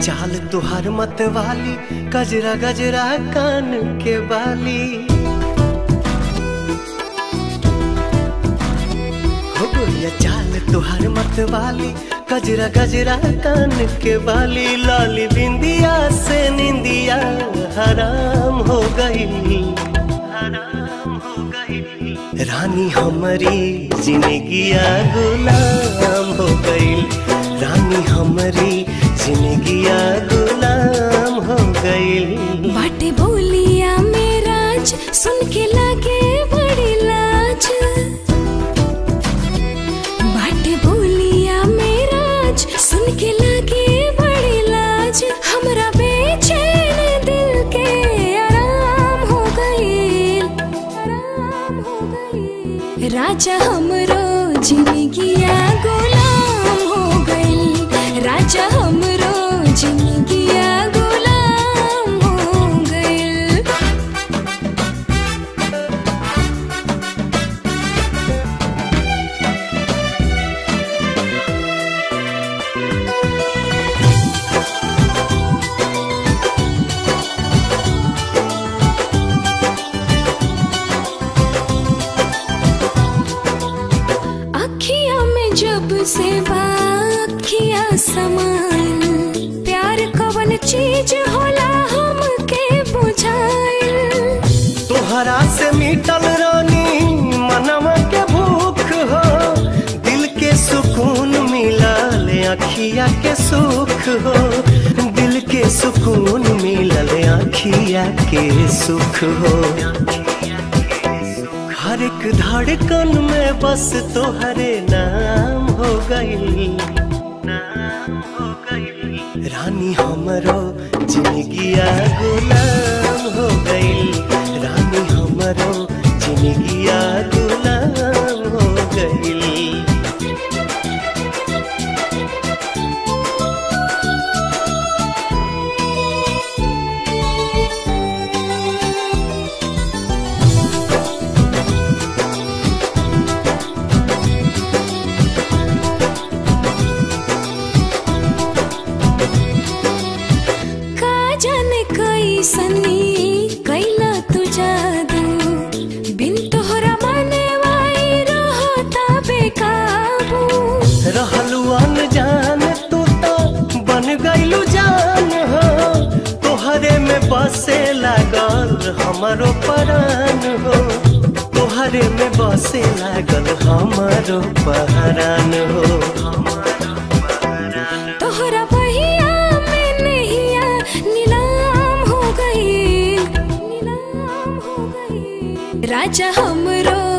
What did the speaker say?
चाल तुहार मत वाली, गजरा गजरा कान के बाली। हो गोरिया चाल तुहार मत वाली, गजरा गजरा कान के बाली। लाली बिंदिया से निंदिया हराम हो गई, हराम हो गई। रानी हमारी जिंदगिया गुलाम हो गई, रानी हमारी जिंदगिया गुलाम हो गई। बाटे बोलिया मेराज सुन के लागे बड़ी लाज, बाटे बोलिया मेराज सुन के लागे बड़ी लाज। हमरा बेचैन दिल के आराम हो गई, आराम हो गई। राजा हमरो जिंदगिया गुलाम हो गई, राजा हमरो जिंदगिया गुलाम हो गई। अखियां में जब से बाखियां समाइल, प्यार कवन चीज होला हमके बुझाइल। तोहरा से मिटल रानी मनवा के भूख हो, दिल के सुकून मिलल अखिया के सुख हो, दिल के सुकून मिलल अखिया के सुख हो। हर एक धड़कन में बस तोहरे नाम हो गई, नाम हो गई। रानी हमरो जिंदगिया गुलाम हो गई, रानी हमरो जिंदगिया गुलाम हो गई। सनी कैला तू जादू, बिन तोहरा माने वाई रहता बेकाबू। रहलू अनजान तू तो बन गईलू जान हो, तोहरे में बसे लागल हमारो परान हो, तोहरे में बसे लागल हमारो पहरान हो। तोहरा बहिया में नहिया नीलाम हो गई, नीलाम हो गई। राजा हमरो